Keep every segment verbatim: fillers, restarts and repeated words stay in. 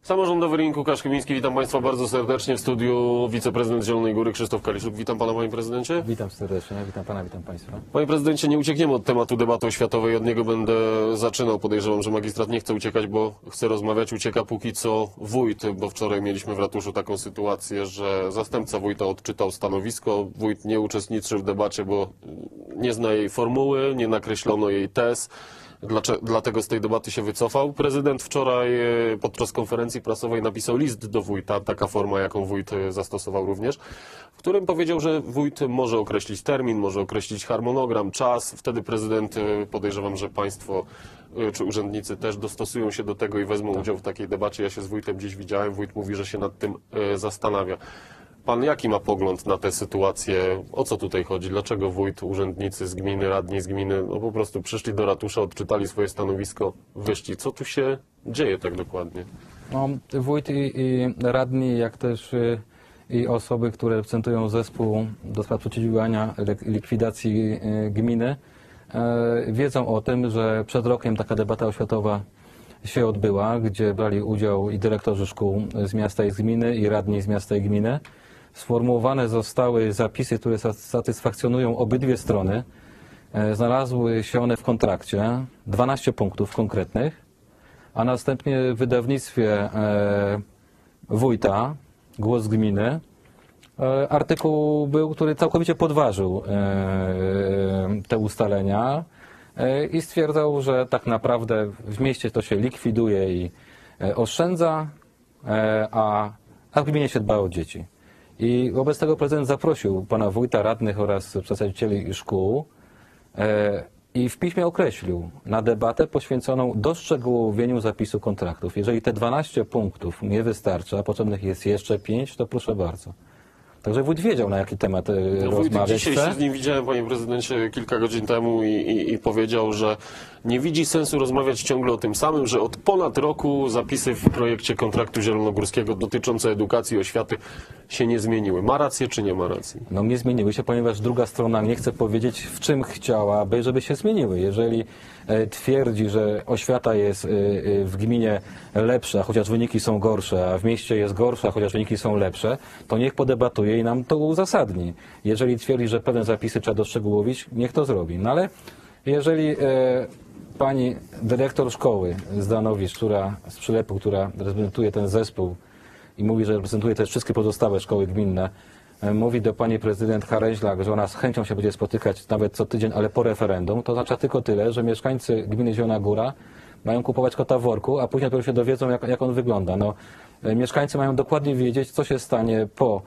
Samorządowy Ring, Łukasz Chymiński, witam Państwa bardzo serdecznie w studiu wiceprezydent Zielonej Góry Krzysztof Kaliszuk. Witam Pana, Panie Prezydencie. Witam serdecznie, witam Pana, witam Państwa. Panie Prezydencie, nie uciekniemy od tematu debaty oświatowej, od niego będę zaczynał. Podejrzewam, że magistrat nie chce uciekać, bo chce rozmawiać. Ucieka póki co wójt, bo wczoraj mieliśmy w ratuszu taką sytuację, że zastępca wójta odczytał stanowisko. Wójt nie uczestniczy w debacie, bo nie zna jej formuły, nie nakreślono jej tez. Dlatego z tej debaty się wycofał. Prezydent wczoraj podczas konferencji prasowej napisał list do wójta, taka forma, jaką wójt zastosował również, w którym powiedział, że wójt może określić termin, może określić harmonogram, czas. Wtedy prezydent, podejrzewam, że państwo czy urzędnicy też dostosują się do tego i wezmą udział w takiej debacie. Ja się z wójtem dziś widziałem, wójt mówi, że się nad tym zastanawia. Pan jaki ma pogląd na tę sytuację? O co tutaj chodzi? Dlaczego wójt, urzędnicy z gminy, radni z gminy no po prostu przyszli do ratusza, odczytali swoje stanowisko, wyszli? Co tu się dzieje tak dokładnie? No, wójt i, i radni, jak też y, i osoby, które reprezentują zespół do spraw przeciwdziałania likwidacji y, gminy, y, wiedzą o tym, że przed rokiem taka debata oświatowa się odbyła, gdzie brali udział i dyrektorzy szkół z miasta i z gminy, i radni z miasta i gminy. Sformułowane zostały zapisy, które satysfakcjonują obydwie strony. Znalazły się one w kontrakcie, dwanaście punktów konkretnych, a następnie w wydawnictwie wójta, Głos Gminy, artykuł był, który całkowicie podważył te ustalenia i stwierdzał, że tak naprawdę w mieście to się likwiduje i oszczędza, a, a w gminie się dba o dzieci. I wobec tego prezydent zaprosił pana wójta, radnych oraz przedstawicieli szkół i w piśmie określił na debatę poświęconą doszczegółowieniu zapisu kontraktów. Jeżeli te dwanaście punktów nie wystarcza, a potrzebnych jest jeszcze pięć, to proszę bardzo. Także wójt wiedział, na jaki temat no, rozmawiać. Dzisiaj się z nim widziałem, panie prezydencie, kilka godzin temu i, i, i powiedział, że nie widzi sensu rozmawiać ciągle o tym samym, że od ponad roku zapisy w projekcie kontraktu zielonogórskiego dotyczące edukacji i oświaty się nie zmieniły. Ma rację czy nie ma racji? No nie zmieniły się, ponieważ druga strona nie chce powiedzieć, w czym chciałaby, żeby się zmieniły. Jeżeli twierdzi, że oświata jest w gminie lepsza, chociaż wyniki są gorsze, a w mieście jest gorsza, chociaż wyniki są lepsze, to niech podebatuje i nam to uzasadni. Jeżeli twierdzi, że pewne zapisy trzeba doszczegółowić, niech to zrobi. No ale jeżeli e, pani dyrektor szkoły z Danowic, która, z Przylepu, która reprezentuje ten zespół i mówi, że reprezentuje też wszystkie pozostałe szkoły gminne, e, mówi do pani prezydent Hareźlak, że ona z chęcią się będzie spotykać nawet co tydzień, ale po referendum, to oznacza tylko tyle, że mieszkańcy gminy Zielona Góra mają kupować kota w worku, a później dopiero się dowiedzą, jak, jak on wygląda. No, e, mieszkańcy mają dokładnie wiedzieć, co się stanie po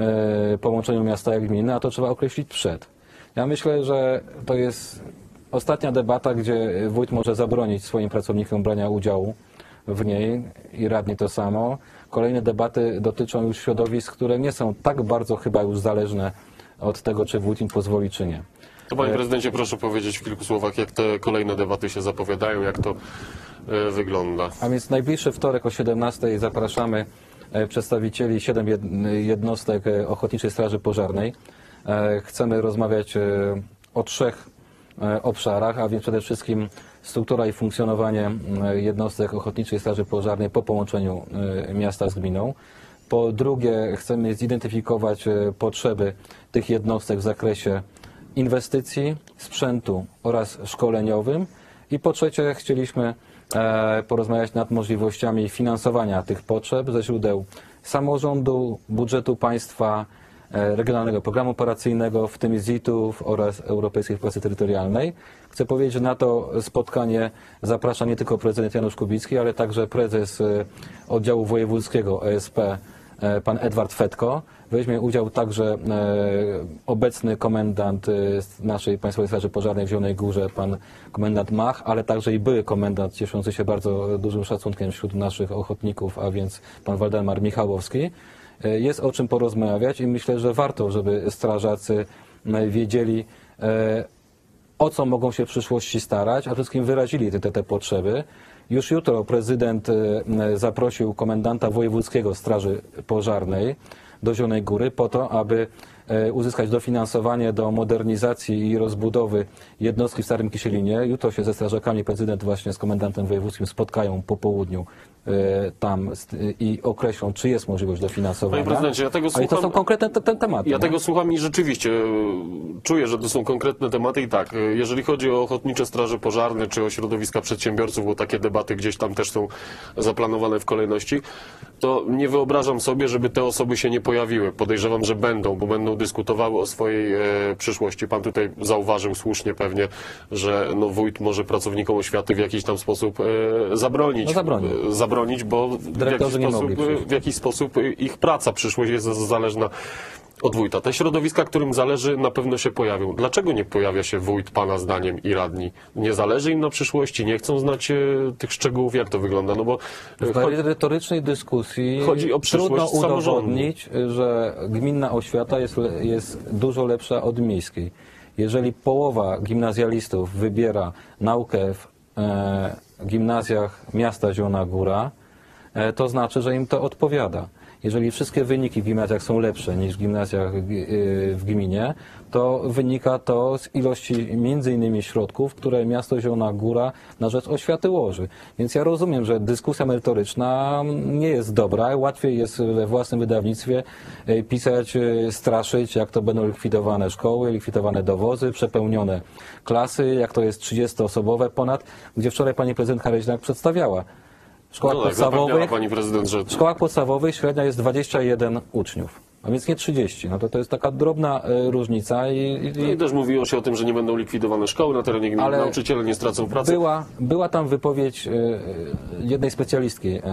e, połączeniu miasta i gminy, a to trzeba określić przed. Ja myślę, że to jest ostatnia debata, gdzie wójt może zabronić swoim pracownikom brania udziału w niej i radni to samo. Kolejne debaty dotyczą już środowisk, które nie są tak bardzo chyba już zależne od tego, czy wójt im pozwoli, czy nie. To panie prezydencie, proszę powiedzieć w kilku słowach, jak te kolejne debaty się zapowiadają, jak to e, wygląda. A więc najbliższy wtorek o siedemnastej zapraszamy przedstawicieli siedem jednostek Ochotniczej Straży Pożarnej. Chcemy rozmawiać o trzech obszarach, a więc przede wszystkim struktura i funkcjonowanie jednostek Ochotniczej Straży Pożarnej po połączeniu miasta z gminą. Po drugie, chcemy zidentyfikować potrzeby tych jednostek w zakresie inwestycji, sprzętu oraz szkoleniowym. I po trzecie, chcieliśmy porozmawiać nad możliwościami finansowania tych potrzeb ze źródeł samorządu, budżetu państwa, Regionalnego Programu Operacyjnego, w tym Z I T-ów oraz Europejskiej Pracy Terytorialnej. Chcę powiedzieć, że na to spotkanie zaprasza nie tylko prezydent Janusz Kubicki, ale także prezes oddziału wojewódzkiego O S P, pan Edward Fetko. Weźmie udział także obecny komendant naszej Państwowej Straży Pożarnej w Zielonej Górze, pan komendant Mach, ale także i były komendant cieszący się bardzo dużym szacunkiem wśród naszych ochotników, a więc pan Waldemar Michałowski. Jest o czym porozmawiać i myślę, że warto, żeby strażacy wiedzieli, o co mogą się w przyszłości starać, a przede wszystkim wyrazili te, te potrzeby. Już jutro prezydent zaprosił komendanta wojewódzkiego Straży Pożarnej do Zielonej Góry po to, aby e, uzyskać dofinansowanie do modernizacji i rozbudowy jednostki w Starym Kisielinie. Jutro się ze strażakami prezydent właśnie z komendantem wojewódzkim spotkają po południu e, tam st- i określą, czy jest możliwość dofinansowania. Panie prezydencie, ja tego Ale to słucham- są konkretne te, te tematy. Ja nie? tego słucham i rzeczywiście e, czuję, że to są konkretne tematy i tak, e, jeżeli chodzi o ochotnicze straże pożarne czy o środowiska przedsiębiorców, bo takie debaty gdzieś tam też są zaplanowane w kolejności, to nie wyobrażam sobie, żeby te osoby się nie pojawiły. Podejrzewam, że będą, bo będą dyskutowały o swojej e, przyszłości. Pan tutaj zauważył słusznie pewnie, że no, wójt może pracownikom oświaty w jakiś tam sposób e, zabronić. No zabroni. e, zabronić, bo w jakiś, Dyrektorzy nie sposób, mogli przyjść. w jakiś sposób ich praca, przyszłość jest zależna od wójta. Te środowiska, którym zależy, na pewno się pojawią. Dlaczego nie pojawia się wójt, pana zdaniem, i radni? Nie zależy im na przyszłości? Nie chcą znać e, tych szczegółów? Jak to wygląda? No bo e, W chodzi- merytorycznej dyskusji Chodzi o przyszłość trudno samorządu. udowodnić, że gminna oświata jest, le- jest dużo lepsza od miejskiej. Jeżeli połowa gimnazjalistów wybiera naukę w e, gimnazjach miasta Zielona Góra, e, to znaczy, że im to odpowiada. Jeżeli wszystkie wyniki w gimnazjach są lepsze niż w gimnazjach gi- y, w gminie, to wynika to z ilości między innymi środków, które miasto Zielona Góra na rzecz oświaty łoży. Więc ja rozumiem, że dyskusja merytoryczna nie jest dobra. Łatwiej jest we własnym wydawnictwie y, pisać, y, straszyć, jak to będą likwidowane szkoły, likwidowane dowozy, przepełnione klasy, jak to jest trzydziestoosobowe ponad, gdzie wczoraj pani prezydent Hareźniak przedstawiała. W szkołach no tak, zapewniała podstawowych pani prezydent, że w szkołach podstawowych średnia jest dwadzieścia jeden uczniów, a więc nie trzydzieści. No to, to jest taka drobna e, różnica i, i, no i też mówiło się o tym, że nie będą likwidowane szkoły na terenie gminy, Ale nauczyciele nie stracą pracy. była, była tam wypowiedź e, jednej specjalistki, e,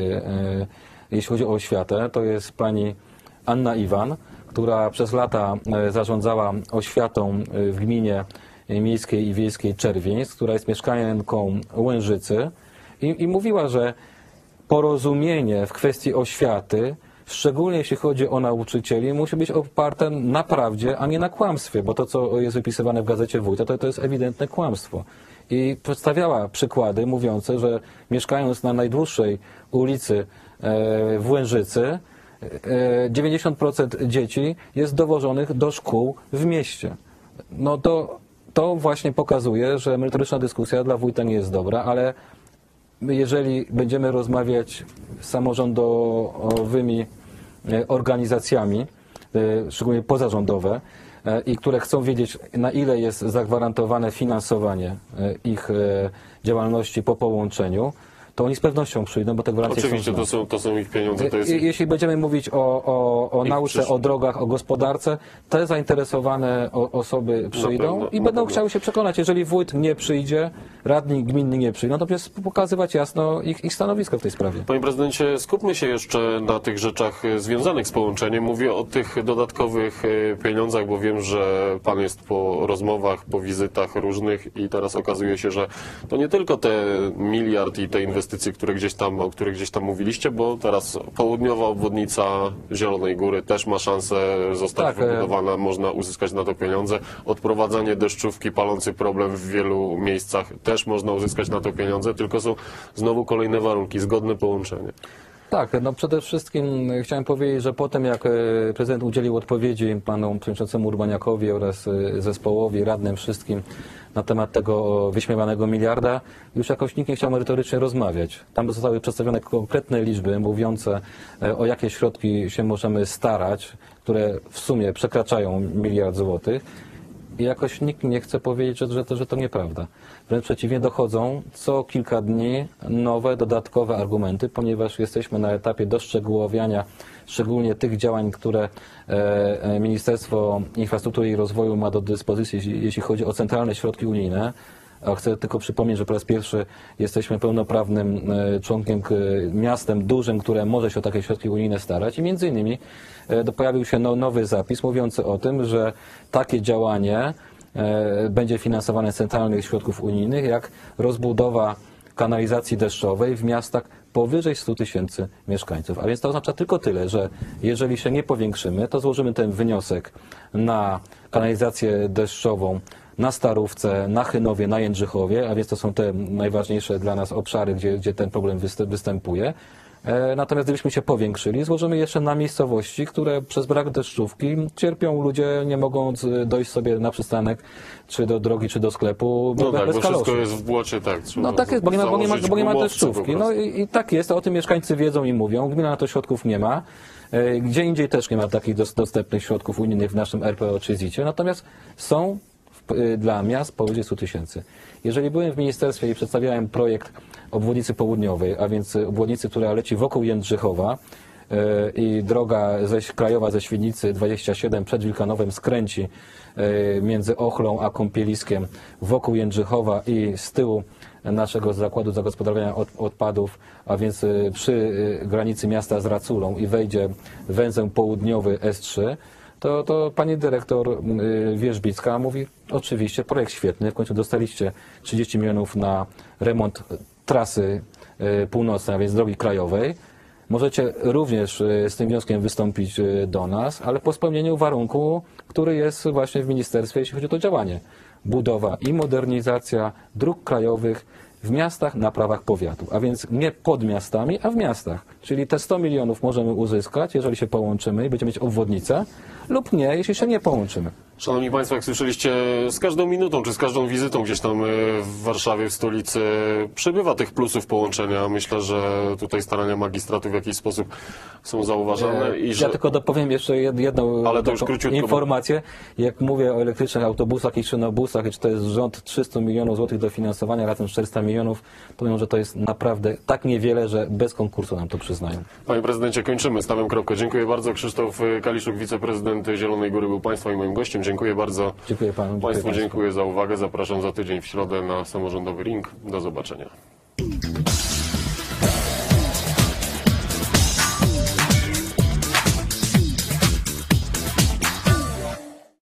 e, jeśli chodzi o oświatę, to jest pani Anna Iwan, która przez lata e, zarządzała oświatą e, w gminie miejskiej i wiejskiej Czerwińsk, która jest mieszkanką Łężycy i, i mówiła, że porozumienie w kwestii oświaty, szczególnie jeśli chodzi o nauczycieli, musi być oparte na prawdzie, a nie na kłamstwie, bo to, co jest wypisywane w gazecie Wójta, to, to jest ewidentne kłamstwo. I przedstawiała przykłady mówiące, że mieszkając na najdłuższej ulicy e, w Łężycy, e, dziewięćdziesiąt procent dzieci jest dowożonych do szkół w mieście. No to, to właśnie pokazuje, że merytoryczna dyskusja dla wójta nie jest dobra, ale my, jeżeli będziemy rozmawiać z samorządowymi e, organizacjami, e, szczególnie pozarządowe, e, i które chcą wiedzieć, na ile jest zagwarantowane finansowanie e, ich e, działalności po połączeniu, to oni z pewnością przyjdą, bo te gwarancje Oczywiście są to są, to są ich pieniądze. To jest Je- Jeśli będziemy mówić o, o, o Ich nauce, przyszłość. o drogach, o gospodarce, te zainteresowane o, osoby przyjdą pewno, i na będą pewno. chciały się przekonać. Jeżeli wójt nie przyjdzie, radni gminni nie przyjdą, to przecież pokazywać jasno ich, ich stanowisko w tej sprawie. Panie prezydencie, skupmy się jeszcze na tych rzeczach e, związanych z połączeniem. Mówię o tych dodatkowych e, pieniądzach, bo wiem, że pan jest po rozmowach, po wizytach różnych i teraz okazuje się, że to nie tylko te miliard i te inwestycje, które gdzieś tam, o których gdzieś tam mówiliście, bo teraz południowa obwodnica Zielonej Góry też ma szansę zostać Tak, e- wybudowana, można uzyskać na to pieniądze. Odprowadzanie deszczówki, palący problem w wielu miejscach, też można uzyskać na to pieniądze, tylko są znowu kolejne warunki, zgodne połączenie. Tak, no przede wszystkim chciałem powiedzieć, że potem jak e, prezydent udzielił odpowiedzi panu przewodniczącemu Urbaniakowi oraz e, zespołowi, radnym wszystkim na temat tego wyśmiewanego miliarda, już jakoś nikt nie chciał merytorycznie rozmawiać. Tam zostały przedstawione konkretne liczby mówiące, e, o jakie środki się możemy starać, które w sumie przekraczają miliard złotych. I jakoś nikt nie chce powiedzieć, że, że, to, że to nieprawda. Wręcz przeciwnie, dochodzą co kilka dni nowe, dodatkowe argumenty, ponieważ jesteśmy na etapie doszczegółowiania szczególnie tych działań, które e, e, Ministerstwo Infrastruktury i Rozwoju ma do dyspozycji, jeśli, jeśli chodzi o centralne środki unijne. A chcę tylko przypomnieć, że po raz pierwszy jesteśmy pełnoprawnym e, członkiem, k- miastem dużym, które może się o takie środki unijne starać i między innymi e, do- pojawił się no, nowy zapis mówiący o tym, że takie działanie e, będzie finansowane z centralnych środków unijnych, jak rozbudowa kanalizacji deszczowej w miastach powyżej stu tysięcy mieszkańców. A więc to oznacza tylko tyle, że jeżeli się nie powiększymy, to złożymy ten wniosek na kanalizację deszczową na Starówce, na Chynowie, na Jędrzychowie, a więc to są te najważniejsze dla nas obszary, gdzie, gdzie ten problem wyst- występuje. E, Natomiast gdybyśmy się powiększyli, złożymy jeszcze na miejscowości, które przez brak deszczówki cierpią ludzie, nie mogą z- dojść sobie na przystanek, czy do drogi, czy do sklepu No bez tak, bo kaloszy. wszystko jest w błocie, tak. Trzeba No tak jest, bo nie ma, bo nie ma, założyć bo nie ma gumowce deszczówki. po No prostu. i, i tak jest, o tym mieszkańcy wiedzą i mówią. Gmina na to środków nie ma. E, Gdzie indziej też nie ma takich dos- dostępnych środków unijnych w naszym R P O czy zicie. Natomiast są w, y, dla miast powyżej stu tysięcy. Jeżeli byłem w ministerstwie i przedstawiałem projekt obwodnicy południowej, a więc obwodnicy, która leci wokół Jędrzychowa, e, i droga ze, krajowa ze Świdnicy dwadzieścia siedem przed Wilkanowem skręci e, między Ochlą a Kąpieliskiem wokół Jędrzychowa i z tyłu naszego zakładu zagospodarowania od, odpadów, a więc e, przy e, granicy miasta z Raculą i wejdzie węzeł południowy S trzy, to, to pani dyrektor y, Wierzbicka mówi, oczywiście, projekt świetny, w końcu dostaliście trzydzieści milionów na remont trasy y, północnej, a więc drogi krajowej. Możecie również y, z tym wnioskiem wystąpić y, do nas, ale po spełnieniu warunku, który jest właśnie w ministerstwie, jeśli chodzi o to działanie. Budowa i modernizacja dróg krajowych w miastach na prawach powiatu, a więc nie pod miastami, a w miastach. Czyli te sto milionów możemy uzyskać, jeżeli się połączymy i będziemy mieć obwodnicę, lub nie, jeśli się nie połączymy. Szanowni Państwo, jak słyszeliście, z każdą minutą czy z każdą wizytą gdzieś tam e, w Warszawie, w stolicy przybywa tych plusów połączenia. Myślę, że tutaj starania magistratu w jakiś sposób są zauważane i że... Ja tylko dopowiem jeszcze jed- jedną Ale to już taką króciutko, bo- informację. Jak mówię o elektrycznych autobusach i szynobusach, i czy to jest rząd trzysta milionów złotych dofinansowania, razem czterysta milionów, powiem, że to jest naprawdę tak niewiele, że bez konkursu nam to przyznają. Panie prezydencie, kończymy. Stawiam kropkę. Dziękuję bardzo. Krzysztof Kaliszuk, wiceprezydent Zielonej Góry, był Państwa i moim gościem. Dziękuję bardzo. Dziękuję panu. Dziękuję Państwu państwu. dziękuję za uwagę. Zapraszam za tydzień w środę na samorządowy ring. Do zobaczenia.